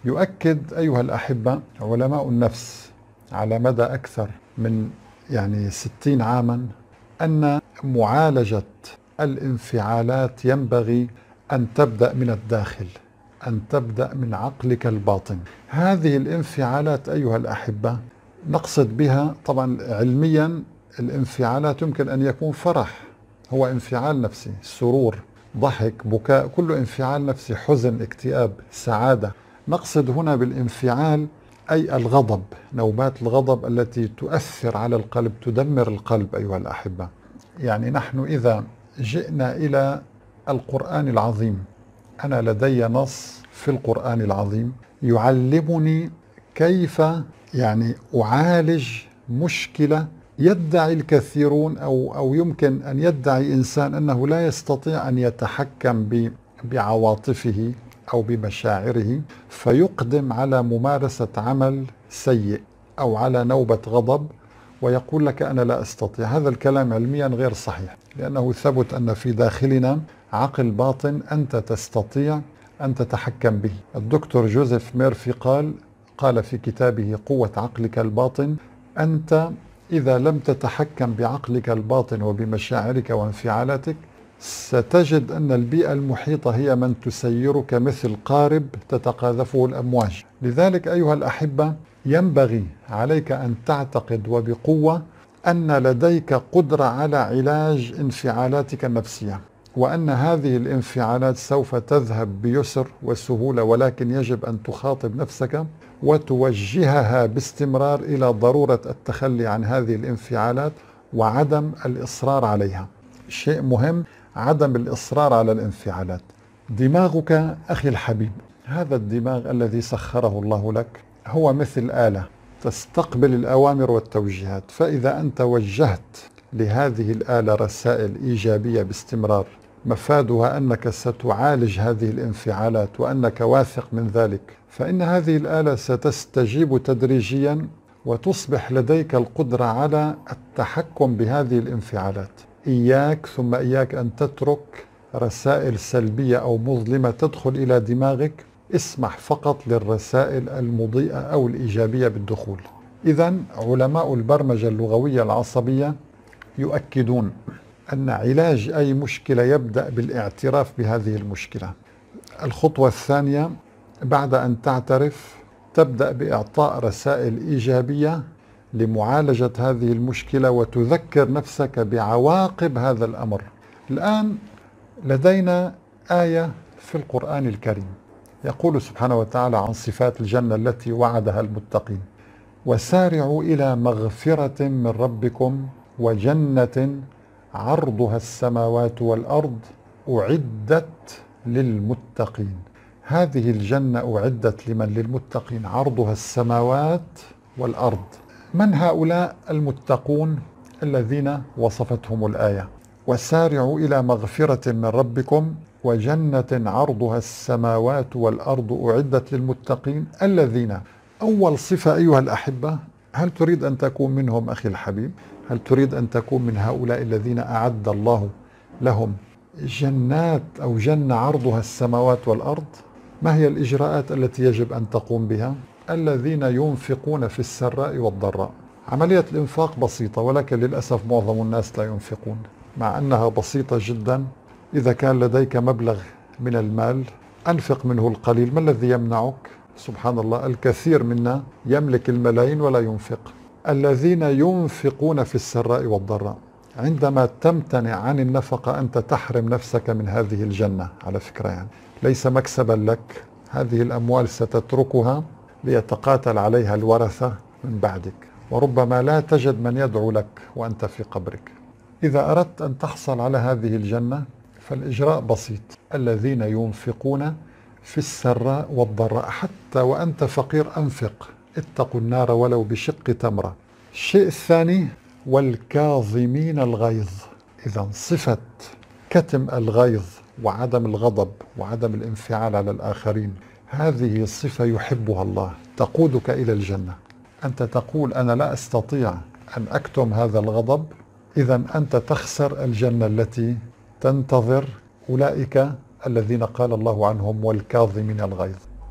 يؤكد أيها الأحبة علماء النفس على مدى أكثر من 60 عاما أن معالجة الانفعالات ينبغي أن تبدأ من الداخل، أن تبدأ من عقلك الباطن. هذه الانفعالات أيها الأحبة نقصد بها طبعا علميا الانفعالات يمكن أن يكون فرح، هو انفعال نفسي، سرور، ضحك، بكاء، كله انفعال نفسي، حزن، اكتئاب، سعادة. نقصد هنا بالانفعال أي الغضب، نوبات الغضب التي تؤثر على القلب، تدمر القلب أيها الأحبة. يعني نحن إذا جئنا إلى القرآن العظيم، أنا لدي نص في القرآن العظيم يعلمني كيف أعالج مشكلة يدعي الكثيرون أو يمكن أن يدعي إنسان أنه لا يستطيع أن يتحكم بعواطفه أو بمشاعره، فيقدم على ممارسة عمل سيء أو على نوبة غضب ويقول لك أنا لا أستطيع. هذا الكلام علميا غير صحيح، لأنه ثبت أن في داخلنا عقل باطن أنت تستطيع أن تتحكم به. الدكتور جوزيف ميرفي قال في كتابه قوة عقلك الباطن: أنت إذا لم تتحكم بعقلك الباطن وبمشاعرك وانفعالاتك ستجد أن البيئة المحيطة هي من تسيرك مثل قارب تتقاذفه الأمواج. لذلك أيها الأحبة ينبغي عليك أن تعتقد وبقوة أن لديك قدرة على علاج انفعالاتك النفسية، وأن هذه الانفعالات سوف تذهب بيسر وسهولة، ولكن يجب أن تخاطب نفسك وتوجهها باستمرار إلى ضرورة التخلي عن هذه الانفعالات وعدم الإصرار عليها. شيء مهم عدم الإصرار على الانفعالات. دماغك أخي الحبيب، هذا الدماغ الذي سخره الله لك هو مثل آلة تستقبل الأوامر والتوجيهات، فإذا أنت وجهت لهذه الآلة رسائل إيجابية باستمرار مفادها أنك ستعالج هذه الانفعالات وأنك واثق من ذلك، فإن هذه الآلة ستستجيب تدريجيا وتصبح لديك القدرة على التحكم بهذه الانفعالات. إياك ثم إياك أن تترك رسائل سلبية أو مظلمة تدخل إلى دماغك، اسمح فقط للرسائل المضيئة أو الإيجابية بالدخول. إذن علماء البرمجة اللغوية العصبية يؤكدون أن علاج أي مشكلة يبدأ بالاعتراف بهذه المشكلة. الخطوة الثانية بعد أن تعترف تبدأ بإعطاء رسائل إيجابية لمعالجة هذه المشكلة وتذكر نفسك بعواقب هذا الأمر. الآن لدينا آية في القرآن الكريم يقول سبحانه وتعالى عن صفات الجنة التي وعدها المتقين: وسارعوا إلى مغفرة من ربكم وجنة عرضها السماوات والأرض أعدت للمتقين. هذه الجنة أعدت لمن؟ للمتقين، عرضها السماوات والأرض. من هؤلاء المتقون الذين وصفتهم الآية؟ وسارعوا إلى مغفرة من ربكم وجنة عرضها السماوات والأرض أعدت للمتقين الذين. أول صفة أيها الأحبة، هل تريد أن تكون منهم أخي الحبيب؟ هل تريد أن تكون من هؤلاء الذين أعد الله لهم جنات أو جنة عرضها السماوات والأرض؟ ما هي الإجراءات التي يجب أن تقوم بها؟ الذين ينفقون في السراء والضراء. عملية الإنفاق بسيطة، ولكن للأسف معظم الناس لا ينفقون، مع أنها بسيطة جدا. إذا كان لديك مبلغ من المال أنفق منه القليل. ما الذي يمنعك؟ سبحان الله، الكثير منا يملك الملايين ولا ينفق. الذين ينفقون في السراء والضراء. عندما تمتنع عن النفقة أنت تحرم نفسك من هذه الجنة. على فكرة ليس مكسبا لك، هذه الأموال ستتركها ليتقاتل عليها الورثة من بعدك، وربما لا تجد من يدعو لك وأنت في قبرك. إذا أردت أن تحصل على هذه الجنة فالإجراء بسيط: الذين ينفقون في السراء والضراء. حتى وأنت فقير أنفق، اتقوا النار ولو بشق تمرة. الشيء الثاني: والكاظمين الغيظ. إذا صفة كتم الغيظ وعدم الغضب وعدم الانفعال على الآخرين، هذه صفة يحبها الله، تقودك إلى الجنة. أنت تقول أنا لا أستطيع أن أكتم هذا الغضب، إذا أنت تخسر الجنة التي تنتظر أولئك الذين قال الله عنهم والكاظمين الغيظ.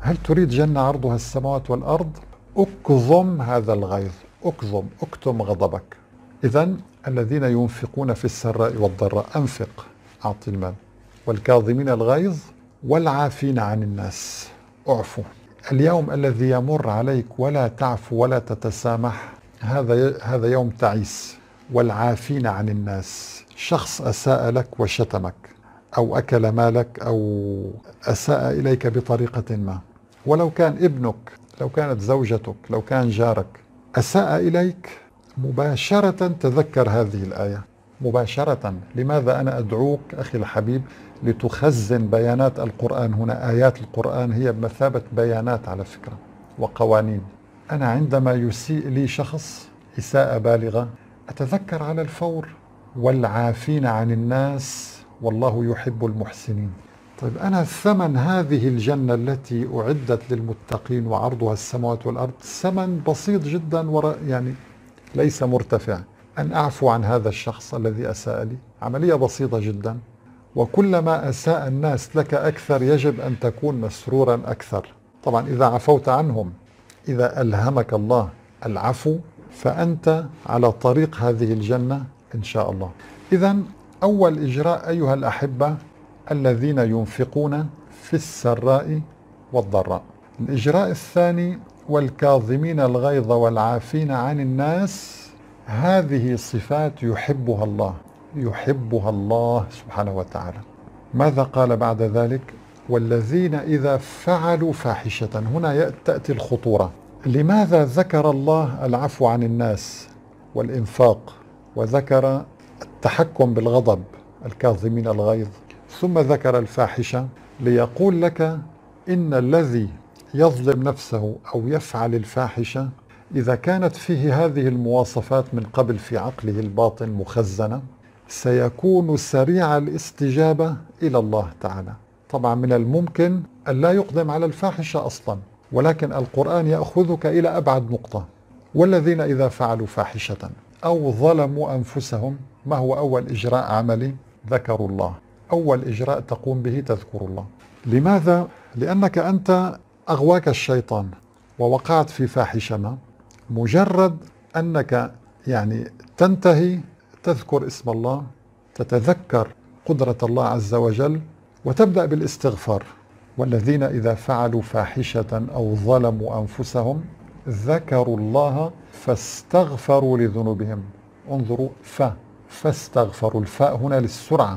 هل تريد جنة عرضها السماوات والأرض؟ اكظم هذا الغيظ، اكتم غضبك. إذن الذين ينفقون في السراء والضراء، أنفق، أعطي المال، والكاظمين الغيظ والعافين عن الناس، اعفوا. اليوم الذي يمر عليك ولا تعفو ولا تتسامح، هذا يوم تعيس. والعافين عن الناس، شخص أساء لك وشتمك أو أكل مالك أو أساء إليك بطريقة ما، ولو كان ابنك، لو كانت زوجتك، لو كان جارك أساء إليك، مباشرة تذكر هذه الآية مباشرة. لماذا أنا أدعوك أخي الحبيب لتخزن بيانات القرآن هنا؟ آيات القرآن هي بمثابة بيانات على فكرة وقوانين. أنا عندما يسيء لي شخص إساءة بالغة أتذكر على الفور والعافين عن الناس والله يحب المحسنين. طيب أنا ثمن هذه الجنة التي أعدت للمتقين وعرضها السماوات والأرض ثمن بسيط جدا، يعني ليس مرتفع، أن أعفو عن هذا الشخص الذي أساء لي. عملية بسيطة جدا. وكلما أساء الناس لك أكثر يجب أن تكون مسرورا أكثر. طبعا إذا عفوت عنهم، إذا ألهمك الله العفو، فأنت على طريق هذه الجنة إن شاء الله. إذن أول إجراء أيها الأحبة الذين ينفقون في السراء والضراء. الإجراء الثاني والكاظمين الغيظ والعافين عن الناس، هذه صفات يحبها الله سبحانه وتعالى. ماذا قال بعد ذلك؟ والذين إذا فعلوا فاحشة. هنا تأتي الخطورة. لماذا ذكر الله العفو عن الناس والإنفاق، وذكر التحكم بالغضب الكاظمين الغيظ، ثم ذكر الفاحشة؟ ليقول لك إن الذي يظلم نفسه أو يفعل الفاحشة إذا كانت فيه هذه المواصفات من قبل في عقله الباطن مخزنة، سيكون سريع الاستجابة إلى الله تعالى. طبعا من الممكن أن لا يقدم على الفاحشة أصلا، ولكن القرآن يأخذك إلى أبعد نقطة. والذين إذا فعلوا فاحشة أو ظلموا أنفسهم، ما هو أول إجراء عملي؟ ذكروا الله. أول إجراء تقوم به تذكر الله. لماذا؟ لأنك أنت أغواك الشيطان ووقعت في فاحشة ما، مجرد أنك يعني تنتهي تذكر اسم الله، تتذكر قدرة الله عز وجل، وتبدأ بالاستغفار. والذين إذا فعلوا فاحشة أو ظلموا أنفسهم ذكروا الله فاستغفروا لذنوبهم. انظروا، فاستغفروا، الفاء هنا للسرعة.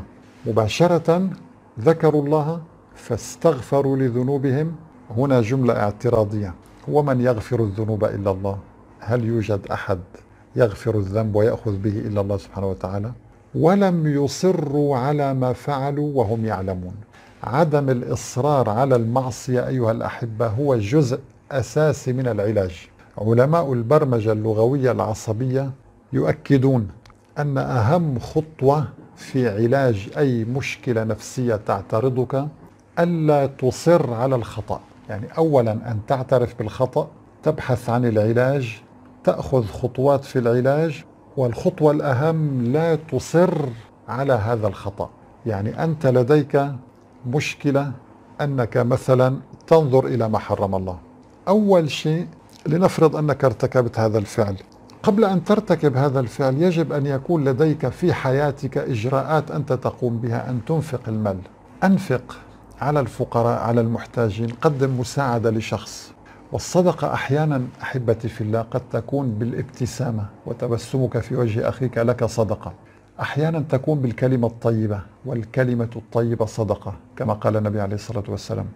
مباشرة ذكروا الله فاستغفروا لذنوبهم. هنا جملة اعتراضية: ومن يغفر الذنوب إلا الله؟ هل يوجد أحد يغفر الذنب ويأخذ به إلا الله سبحانه وتعالى؟ ولم يصروا على ما فعلوا وهم يعلمون. عدم الإصرار على المعصية أيها الأحبة هو جزء أساسي من العلاج. علماء البرمجة اللغوية العصبية يؤكدون أن أهم خطوة في علاج أي مشكلة نفسية تعترضك ألا تصر على الخطأ. يعني أولا أن تعترف بالخطأ، تبحث عن العلاج، تأخذ خطوات في العلاج، والخطوة الأهم لا تصر على هذا الخطأ. يعني أنت لديك مشكلة أنك مثلا تنظر إلى ما حرم الله. أول شيء، لنفرض أنك ارتكبت هذا الفعل، قبل أن ترتكب هذا الفعل يجب أن يكون لديك في حياتك إجراءات أنت تقوم بها. أن تنفق المال، أنفق على الفقراء، على المحتاجين، قدم مساعدة لشخص. والصدقة أحيانا أحبتي في الله قد تكون بالابتسامة، وتبسمك في وجه أخيك لك صدقة. أحيانا تكون بالكلمة الطيبة، والكلمة الطيبة صدقة كما قال النبي عليه الصلاة والسلام.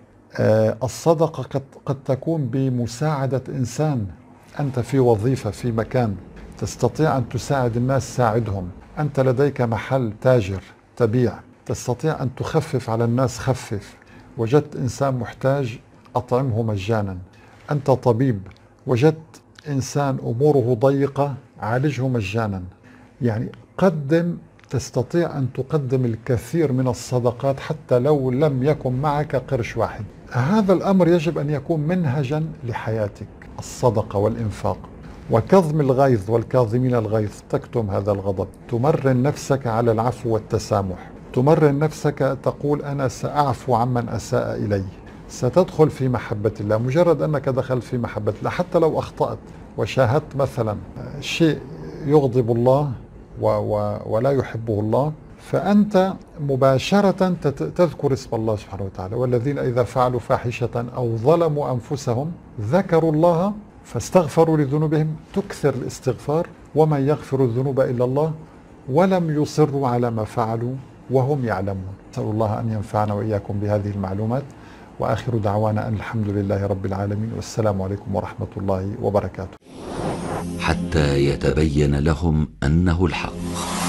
الصدقة قد تكون بمساعدة إنسان. أنت في وظيفة، في مكان تستطيع أن تساعد الناس، ساعدهم. أنت لديك محل تاجر تبيع، تستطيع أن تخفف على الناس، خفف. وجدت إنسان محتاج، أطعمه مجانا. أنت طبيب، وجدت إنسان أموره ضيقة، عالجه مجانا. يعني تستطيع أن تقدم الكثير من الصدقات حتى لو لم يكن معك قرش واحد. هذا الأمر يجب أن يكون منهجا لحياتك، الصدقة والإنفاق. وكظم الغيظ والكاظمين الغيظ، تكتم هذا الغضب، تمرن نفسك على العفو والتسامح، تمرن نفسك تقول أنا سأعفو عمن أساء إلي، ستدخل في محبة الله. مجرد أنك دخلت في محبة الله، حتى لو أخطأت وشاهدت مثلا شيء يغضب الله ولا يحبه الله، فأنت مباشرة تذكر اسم الله سبحانه وتعالى. والذين إذا فعلوا فاحشة أو ظلموا أنفسهم ذكروا الله فاستغفروا لذنوبهم. تكثر الاستغفار، ومن يغفر الذنوب إلا الله، ولم يصروا على ما فعلوا وهم يعلمون. نسأل الله أن ينفعنا وإياكم بهذه المعلومات، وآخر دعوانا أن الحمد لله رب العالمين، والسلام عليكم ورحمة الله وبركاته. حتى يتبين لهم أنه الحق.